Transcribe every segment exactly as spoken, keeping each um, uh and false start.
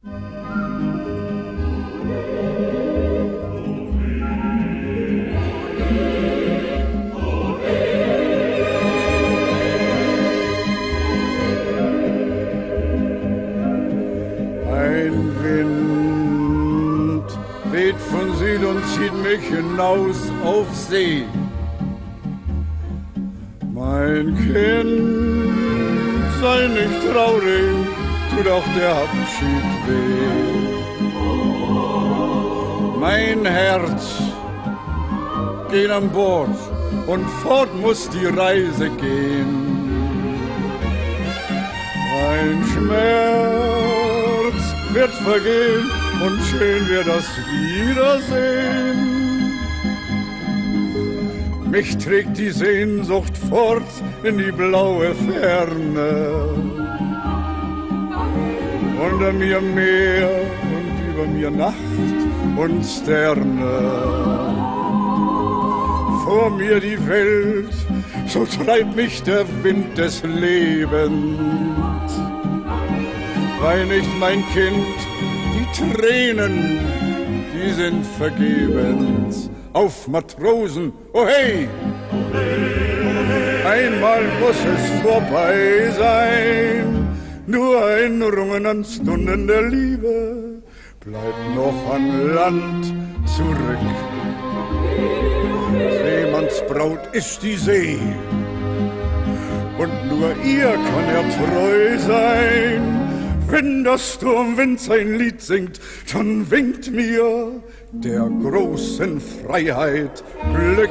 Von Süd und zieht mich hinaus auf See. Mein Kind, sei nicht traurig, tut auch der Abschied weh. Mein Herz geht an Bord und fort muss die Reise gehen. Mein Schmerz wird vergehen und schön wird das Wiedersehen. Mich trägt die Sehnsucht fort in die blaue Ferne. Unter mir Meer und über mir Nacht und Sterne. Vor mir die Welt, so treibt mich der Wind des Lebens. Wein nicht, mein Kind, die Tränen, die sind vergebens. Auf Matrosen, oh hey! Einmal muss es vorbei sein, nur ein Rungen an Stunden der Liebe bleibt noch an Land zurück. Seemannsbraut ist die See und nur ihr kann er treu sein. Wenn der Sturmwind sein Lied singt, dann winkt mir der großen Freiheit Glück.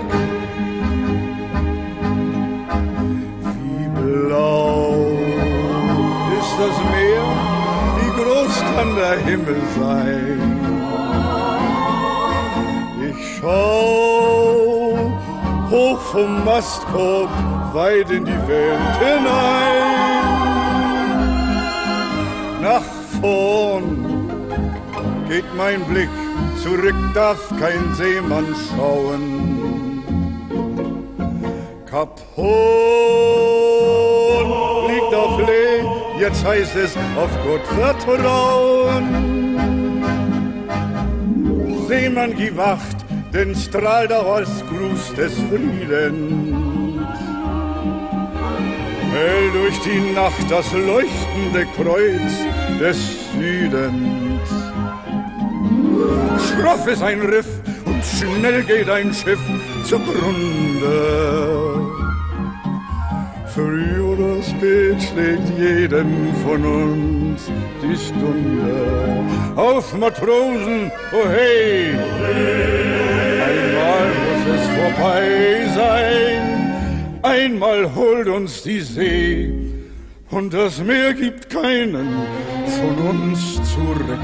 Wie blau ist das Meer, wie groß kann der Himmel sein. Ich schau hoch vom Mastkorb weit in die Welt hinein. Nach vorn geht mein Blick, zurück darf kein Seemann schauen. Kap Horn liegt auf Lee, jetzt heißt es auf Gott vertrauen. Seemann, gib Acht, denn strahlt auch als Gruß des Friedens. Hell durch die Nacht das leuchtende Kreuz des Südens. Schroff ist ein Riff und schnell geht ein Schiff zugrunde. Früh oder spät schlägt jedem von uns die Stunde. Auf Matrosen, oh hey! Einmal muss es vorbei sein. Einmal holt uns die See und das Meer gibt keinen von uns zurück.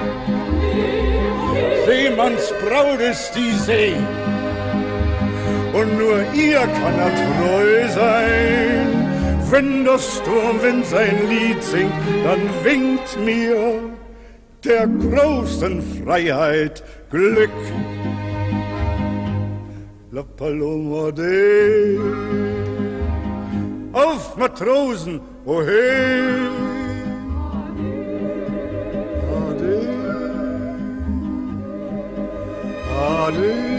Seemannsbraut ist die See und nur ihr kann er treu sein. Wenn der Sturmwind sein Lied singt, dann winkt mir der großen Freiheit Glück. La Paloma de auf Matrosen, oh hey! Ade, ade.